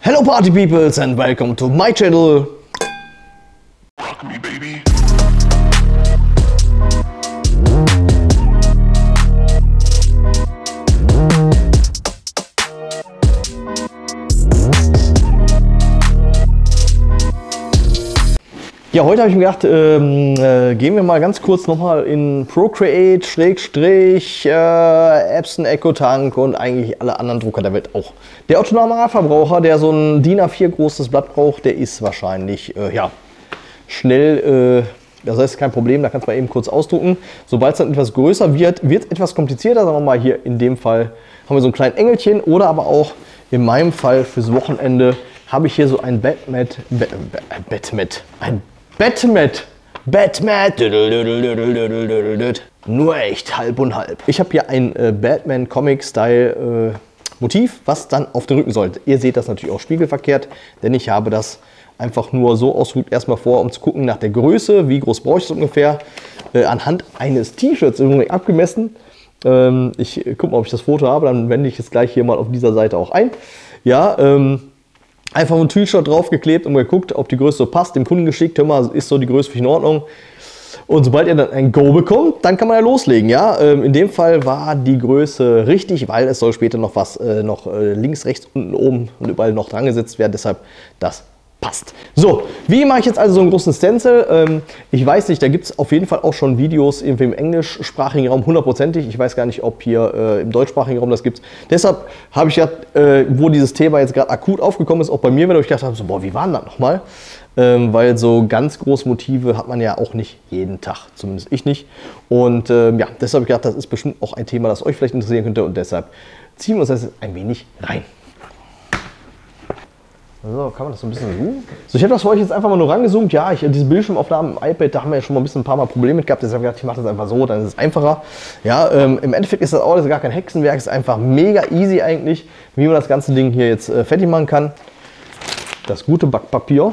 Hello party peoples and welcome to my channel. Rock me, baby. Ja, heute habe ich mir gedacht, gehen wir mal ganz kurz nochmal in Procreate, Epson EcoTank und eigentlich alle anderen Drucker der Welt auch. Der Otto-Normalverbraucher, der so ein DIN A4 großes Blatt braucht, der ist wahrscheinlich ja, schnell, das heißt kein Problem, da kannst du mal eben kurz ausdrucken. Sobald es dann etwas größer wird, wird es etwas komplizierter, sagen wir mal hier in dem Fall haben wir so ein kleines Engelchen oder aber auch in meinem Fall fürs Wochenende habe ich hier so ein Batmat, nur echt halb und halb. Ich habe hier ein Batman Comic Style Motiv, was dann auf den Rücken sollte. Ihr seht das natürlich auch spiegelverkehrt, denn ich habe das einfach nur so ausgedrückt erstmal vor, um zu gucken nach der Größe, wie groß brauche ich es ungefähr, anhand eines T-Shirts abgemessen. Ich gucke mal, ob ich das Foto habe, dann wende ich es gleich hier mal auf dieser Seite auch ein. Ja, einfach ein T-Shirt draufgeklebt und geguckt, ob die Größe so passt, dem Kunden geschickt, hör mal, ist so die Größe für dich in Ordnung. Und sobald ihr dann ein Go bekommt, dann kann man ja loslegen. Ja? In dem Fall war die Größe richtig, weil es soll später noch was links, rechts, unten, oben und überall noch dran gesetzt werden, deshalb das passt. So, wie mache ich jetzt also so einen großen Stencil? Ich weiß nicht, da gibt es auf jeden Fall auch schon Videos irgendwie im englischsprachigen Raum, hundertprozentig. Ich weiß gar nicht, ob hier im deutschsprachigen Raum das gibt. Deshalb habe ich gedacht, wo dieses Thema jetzt gerade akut aufgekommen ist, auch bei mir, wenn ich gedacht habe, so, boah, wie war denn das nochmal? Weil so ganz große Motive hat man ja auch nicht jeden Tag, zumindest ich nicht. Und ja, deshalb habe ich gedacht, das ist bestimmt auch ein Thema, das euch vielleicht interessieren könnte und deshalb ziehen wir uns das jetzt ein wenig rein. So, kann man das so ein bisschen zoomen? So, ich habe das für euch jetzt einfach mal nur rangezoomt. Ja, diese Bildschirmaufnahmen im iPad, da haben wir ja schon mal ein paar Mal Probleme mit gehabt. Deshalb habe ich gedacht, ich mache das einfach so, dann ist es einfacher. Ja, im Endeffekt ist das auch gar kein Hexenwerk. Es ist einfach mega easy eigentlich, wie man das ganze Ding hier jetzt fertig machen kann. Das gute Backpapier.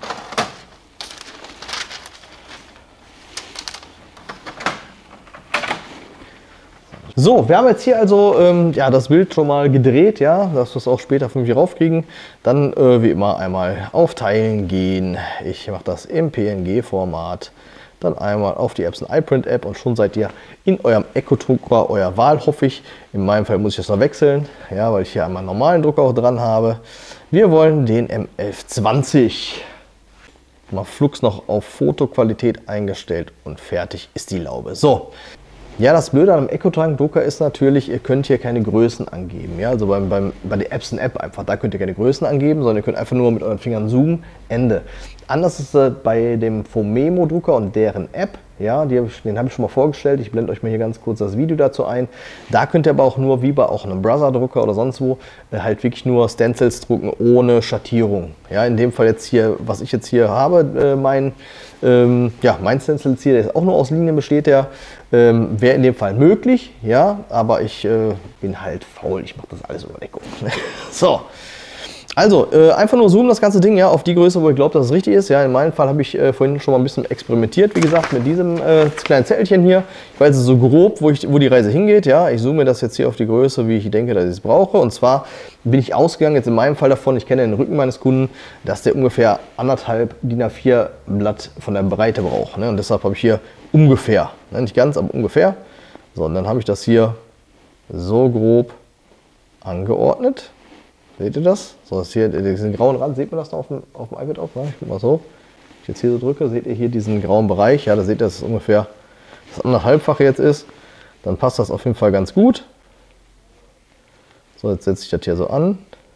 So, wir haben jetzt hier also ja, das Bild schon mal gedreht, ja, dass wir es auch später von mir raufkriegen. Dann wie immer einmal auf Teilen gehen. Ich mache das im PNG-Format. Dann einmal auf die Epson iPrint App und schon seid ihr in eurem EcoDrucker eurer Wahl, hoffe ich. In meinem Fall muss ich das noch wechseln, ja, weil ich hier einmal einen normalen Drucker auch dran habe. Wir wollen den M1120. Mal flugs noch auf Fotoqualität eingestellt und fertig ist die Laube. So. Ja, das Blöde an einem EcoTank-Drucker ist natürlich, ihr könnt hier keine Größen angeben. Ja? Also bei der Epson-App einfach, da könnt ihr keine Größen angeben, sondern ihr könnt einfach nur mit euren Fingern zoomen, Ende. Anders ist es bei dem Fomemo-Drucker und deren App. Ja, den habe ich schon mal vorgestellt. Ich blende euch mal hier ganz kurz das Video dazu ein. Da könnt ihr aber auch nur, wie bei auch einem Brother-Drucker oder sonst wo, halt wirklich nur Stencils drucken ohne Schattierung. Ja, in dem Fall jetzt hier, was ich jetzt hier habe, mein Stencil hier, der ist auch nur aus Linien besteht, der wäre in dem Fall möglich, ja, aber ich bin halt faul, ich mache das alles über Deckung. So. Also, einfach nur zoomen das ganze Ding ja, auf die Größe, wo ich glaube, dass es richtig ist. Ja, in meinem Fall habe ich vorhin schon mal ein bisschen experimentiert, wie gesagt, mit diesem kleinen Zettelchen hier. Ich weiß so grob, wo die Reise hingeht. Ja, ich zoome das jetzt hier auf die Größe, wie ich denke, dass ich es brauche. Und zwar bin ich ausgegangen, jetzt in meinem Fall davon, ich kenne den Rücken meines Kunden, dass der ungefähr 1,5 DIN A4 Blatt von der Breite braucht. Ne? Und deshalb habe ich hier ungefähr, ne? Nicht ganz, aber ungefähr. So, und dann habe ich das hier so grob angeordnet. Seht ihr das? So, das hier, diesen grauen Rand, sieht man das da auf dem iPad auf? Ich guck mal so. Wenn ich jetzt hier so drücke, seht ihr hier diesen grauen Bereich. Ja, da seht ihr, dass es ungefähr das 1,5-fache jetzt ist. Dann passt das auf jeden Fall ganz gut. So, jetzt setze ich das hier so an.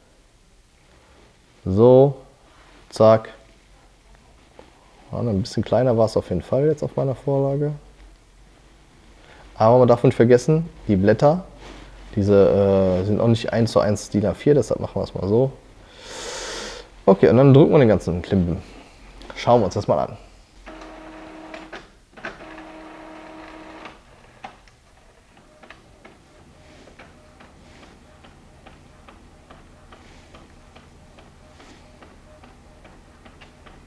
So, zack. Ja, ein bisschen kleiner war es auf jeden Fall jetzt auf meiner Vorlage. Aber man darf nicht vergessen, die Blätter, diese sind auch nicht 1:1 DIN A4, deshalb machen wir es mal so. Okay, und dann drücken wir den ganzen Klimpen. Schauen wir uns das mal an.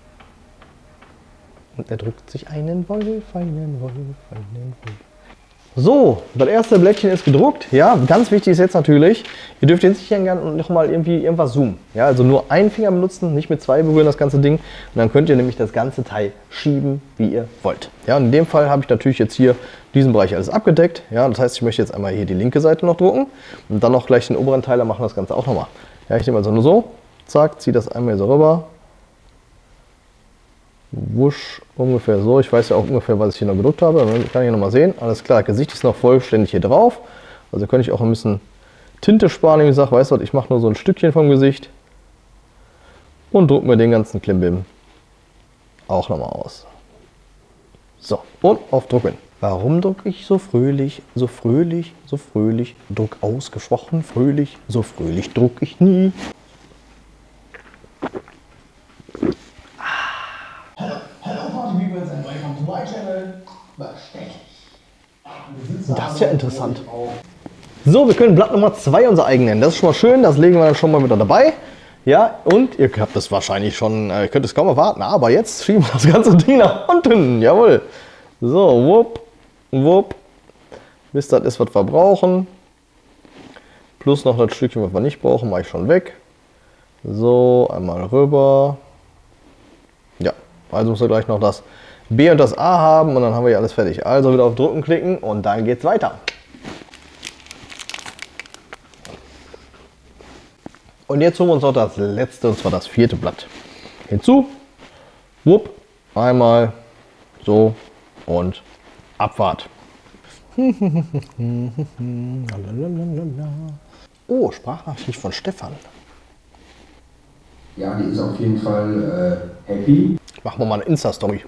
Und er drückt sich einen Wolf, einen Wolf, einen Wolf. So, das erste Blättchen ist gedruckt. Ja, ganz wichtig ist jetzt natürlich, ihr dürft jetzt nicht gerne noch mal irgendwie irgendwas zoomen. Ja, also nur einen Finger benutzen, nicht mit zwei berühren das ganze Ding. Und dann könnt ihr nämlich das ganze Teil schieben, wie ihr wollt. Ja, und in dem Fall habe ich natürlich jetzt hier diesen Bereich alles abgedeckt. Ja, das heißt, ich möchte jetzt einmal hier die linke Seite noch drucken und dann noch gleich den oberen Teil, dann machen wir das Ganze auch nochmal. Ja, ich nehme also nur so, zack, ziehe das einmal so rüber. Wusch, ungefähr so. Ich weiß ja auch ungefähr, was ich hier noch gedruckt habe. Dann kann ich hier nochmal sehen. Alles klar, das Gesicht ist noch vollständig hier drauf. Also könnte ich auch ein bisschen Tinte sparen. Ich sage, weißt du was, ich mache nur so ein Stückchen vom Gesicht und drucke mir den ganzen Klimbim auch nochmal aus. So, und auf Drucken. Warum drucke ich so fröhlich, so fröhlich, so fröhlich? Druck ausgesprochen fröhlich, so fröhlich drucke ich nie. Das ist ja interessant. So, wir können Blatt Nummer 2 unser eigen nennen. Das ist schon mal schön, das legen wir dann schon mal wieder dabei. Ja, und ihr habt das wahrscheinlich schon, ihr könnt es kaum erwarten, aber jetzt schieben wir das ganze Ding nach unten. Jawohl. So, wupp, wupp. Bis das ist, was wir brauchen. Plus noch das Stückchen, was wir nicht brauchen, mache ich schon weg. So, einmal rüber. Ja, also müssen wir gleich noch das B und das A haben und dann haben wir hier alles fertig. Also wieder auf Drucken klicken und dann geht's weiter. Und jetzt holen wir uns noch das letzte, und zwar das 4. Blatt hinzu. Wupp, einmal so und Abfahrt. Oh, Sprachnachricht von Stefan. Ja, die ist auf jeden Fall happy. Machen wir mal eine Insta-Story.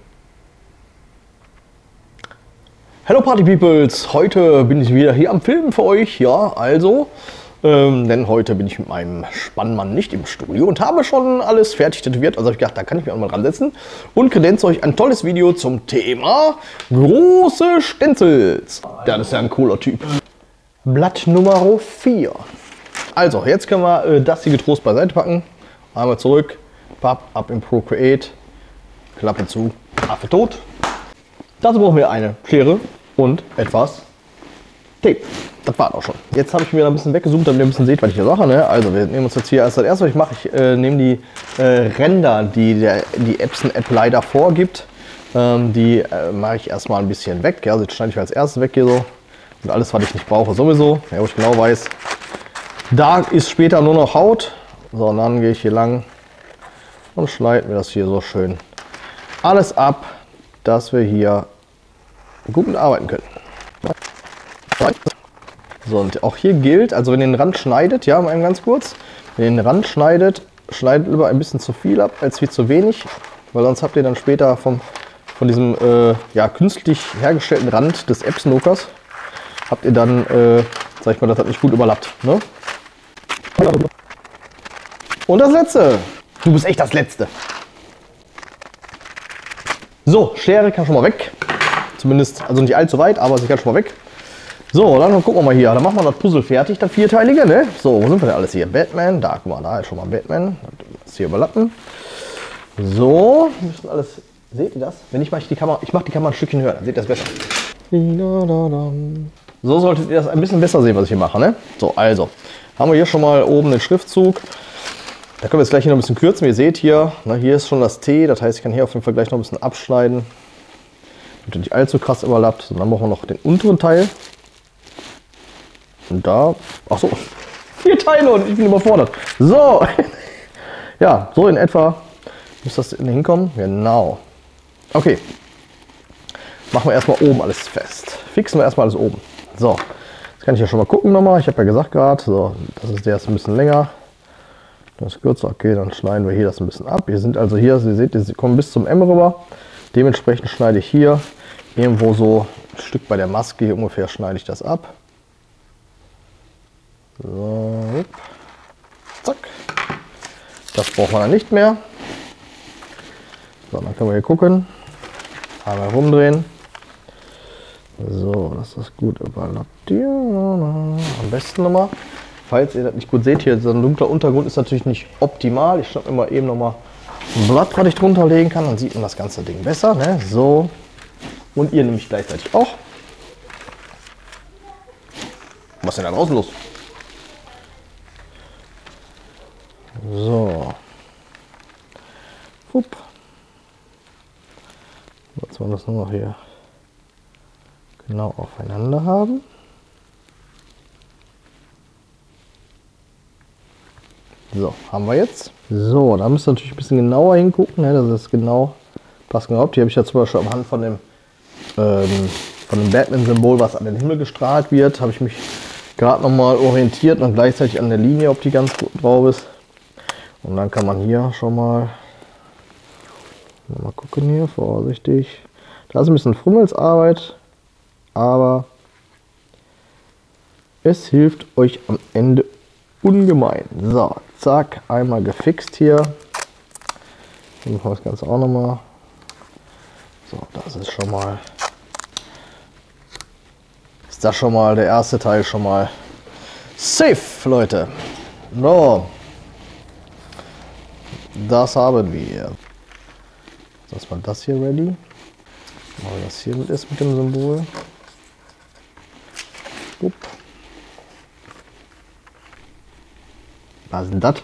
Hello Party Peoples, heute bin ich wieder hier am Filmen für euch, ja, also, denn heute bin ich mit meinem Spannmann nicht im Studio und habe schon alles fertig tätowiert, also habe ich gedacht, da kann ich mich auch mal ransetzen und kredenze euch ein tolles Video zum Thema große Stenzels. Ja, das ist ja ein cooler Typ. Blatt Nummer 4. Also, jetzt können wir das hier getrost beiseite packen, einmal zurück, papp, ab in Procreate, Klappe zu, Affe tot. Dazu brauchen wir eine Schere und etwas Tape. Das war auch schon. Jetzt habe ich mir da ein bisschen weggezoomt, damit ihr ein bisschen seht, was ich hier mache. Ne? Also wir nehmen uns jetzt hier als das erste, was ich mache, ich nehme die Ränder, die die Epson-App leider vorgibt. Die mache ich erstmal ein bisschen weg. Ja? Also jetzt schneide ich als erstes weg hier so. Und alles, was ich nicht brauche, sowieso. Ja, wo ich genau weiß, da ist später nur noch Haut. So, und dann gehe ich hier lang und schneide mir das hier so schön alles ab, dass wir hier gut mitarbeiten können. So, und auch hier gilt, also wenn ihr den Rand schneidet, ja, mal ganz kurz, wenn ihr den Rand schneidet, schneidet lieber ein bisschen zu viel ab, als viel zu wenig, weil sonst habt ihr dann später von diesem ja, künstlich hergestellten Rand des Epson-Druckers, habt ihr dann, sag ich mal, das hat nicht gut überlappt. Ne? Und das letzte. Du bist echt das Letzte. So, Schere kann schon mal weg. Zumindest, also nicht allzu weit, aber sie kann schon mal weg. So, dann gucken wir mal hier. Dann machen wir das Puzzle fertig, das vierteilige. Ne? So, wo sind wir denn alles hier? Batman, da, guck mal, da ist schon mal Batman. Das hier überlappen. So, müssen alles. Seht ihr das? Wenn ich mache die Kamera ein Stückchen höher, dann seht ihr das besser. So solltet ihr das ein bisschen besser sehen, was ich hier mache. Ne? So, also, haben wir hier schon mal oben den Schriftzug. Da können wir jetzt gleich hier noch ein bisschen kürzen. Wie ihr seht hier, na, hier ist schon das T. Das heißt, ich kann hier auf jeden Fall gleich noch ein bisschen abschneiden. Damit er nicht allzu krass überlappt. So, dann machen wir noch den unteren Teil. Und da, ach so, 4 Teile und ich bin überfordert. So, ja, so in etwa muss das hinkommen. Genau. Okay. Machen wir erstmal oben alles fest. Fixen wir erstmal alles oben. So, jetzt kann ich ja schon mal gucken nochmal. Ich habe ja gesagt gerade, so, das ist der ist ein bisschen länger. Das ist kürzer, okay, dann schneiden wir hier das ein bisschen ab. Wir sind also hier, Sie seht, Sie kommen bis zum M rüber. Dementsprechend schneide ich hier irgendwo so ein Stück bei der Maske, hier ungefähr schneide ich das ab. So, zack. Das braucht man dann nicht mehr. So, dann können wir hier gucken. Einmal rumdrehen. So, dass das gut überlappt hier. Am besten nochmal. Falls ihr das nicht gut seht, hier so ein dunkler Untergrund ist natürlich nicht optimal. Ich schnappe mir mal eben nochmal ein Blatt, was ich drunter legen kann. Dann sieht man das ganze Ding besser. Ne? So. Und ihr nämlich gleichzeitig auch. Was ist denn da draußen los? So. Hup. Jetzt wollen wir das nur noch hier genau aufeinander haben. So, haben wir jetzt. So, da müsst ihr natürlich ein bisschen genauer hingucken, ne, dass es genau passt. Hier habe ich ja zum Beispiel am Hand von dem Batman-Symbol, was an den Himmel gestrahlt wird, habe ich mich gerade nochmal orientiert und gleichzeitig an der Linie, ob die ganz gut drauf ist. Und dann kann man hier schon mal gucken hier, vorsichtig. Da ist ein bisschen Fummelsarbeit, aber es hilft euch am Ende ungemein. So, zack, einmal gefixt hier. Dann machen wir das Ganze auch nochmal. So, das ist schon mal. Ist das schon mal der erste Teil schon mal safe, Leute. So. Das haben wir. Lass mal das hier ready. Mal das hier mit ist mit dem Symbol. Upp. Was ist denn das?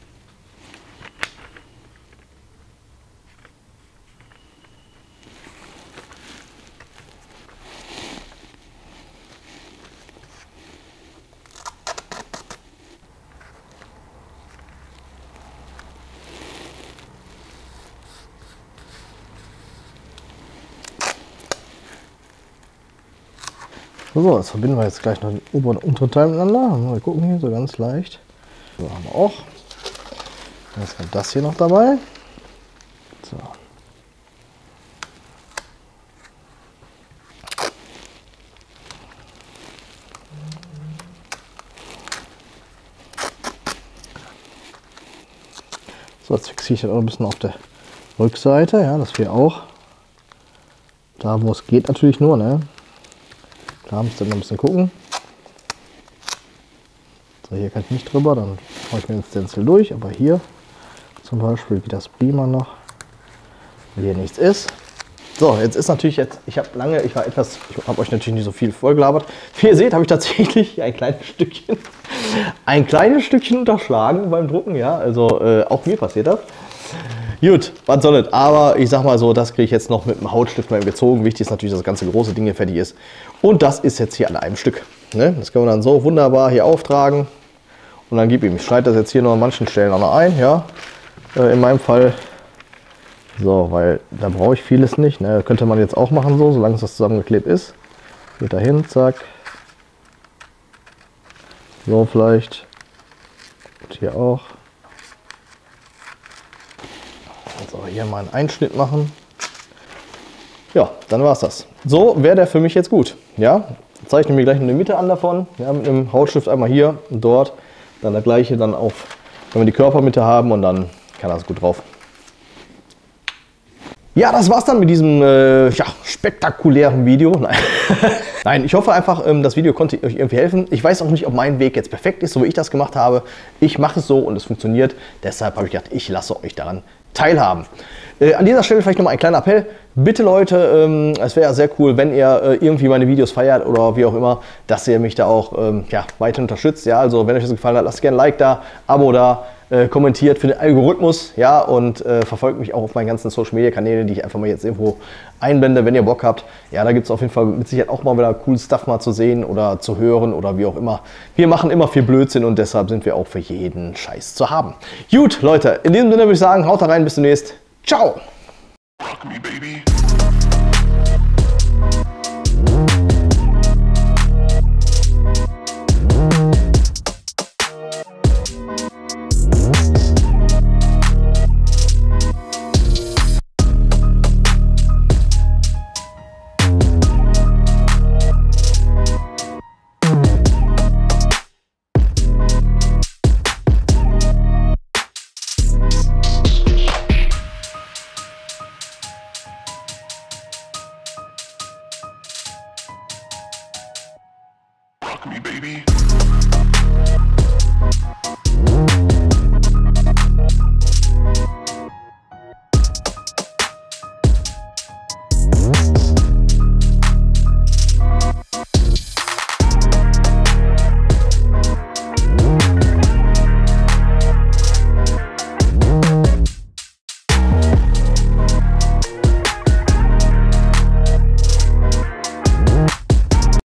So, jetzt verbinden wir jetzt gleich noch den Ober- und Unterteil miteinander. Mal gucken hier, so ganz leicht. So, haben wir auch. Jetzt kommt das hier noch dabei. So. So, jetzt fixiere ich das auch ein bisschen auf der Rückseite, ja, dass wir auch da, wo es geht, natürlich nur, ne? Klar, müsst ihr noch ein bisschen gucken. So, hier kann ich nicht drüber, dann mache ich mir den Stencil durch, aber hier zum Beispiel geht das prima noch, weil hier nichts ist. So, jetzt ist natürlich ich habe euch natürlich nicht so viel vollgelabert. Wie ihr seht, habe ich tatsächlich ein kleines Stückchen unterschlagen beim Drucken, ja, also auch mir passiert das. Gut, was soll das? Aber ich sag mal so, das kriege ich jetzt noch mit dem Hautstift mal gezogen. Wichtig ist natürlich, dass das ganze große Ding hier fertig ist. Und das ist jetzt hier an einem Stück. Ne? Das können wir dann so wunderbar hier auftragen. Und dann gib ihm. Ich schneide das jetzt hier noch an manchen Stellen auch noch ein. Ja? In meinem Fall. So, weil da brauche ich vieles nicht. Ne? Das könnte man jetzt auch machen so, solange es das zusammengeklebt ist. Geht dahin, zack. So vielleicht. Und hier auch. So, hier mal einen Einschnitt machen. Ja, dann war es das. So wäre der für mich jetzt gut. Ja, zeichne mir gleich in der Mitte an davon. Ja, mit einem Hautstift einmal hier und dort. Dann das gleiche dann auf, wenn wir die Körpermitte haben und dann kann das gut drauf. Ja, das war's dann mit diesem spektakulären Video. Nein. Nein, ich hoffe einfach, das Video konnte euch irgendwie helfen. Ich weiß auch nicht, ob mein Weg jetzt perfekt ist, so wie ich das gemacht habe. Ich mache es so und es funktioniert. Deshalb habe ich gedacht, ich lasse euch daran teilhaben. An dieser Stelle vielleicht nochmal ein kleiner Appell. Bitte Leute, es wäre ja sehr cool, wenn ihr irgendwie meine Videos feiert oder wie auch immer, dass ihr mich da auch weiter unterstützt. Ja, also wenn euch das gefallen hat, lasst gerne ein Like da, Abo da, kommentiert für den Algorithmus, ja, und verfolgt mich auch auf meinen ganzen Social Media Kanälen, die ich einfach mal jetzt irgendwo einblende, wenn ihr Bock habt. Ja, da gibt es auf jeden Fall mit Sicherheit auch mal wieder coolen Stuff mal zu sehen oder zu hören oder wie auch immer. Wir machen immer viel Blödsinn und deshalb sind wir auch für jeden Scheiß zu haben. Gut, Leute, in diesem Sinne würde ich sagen, haut da rein, bis demnächst. Ciao!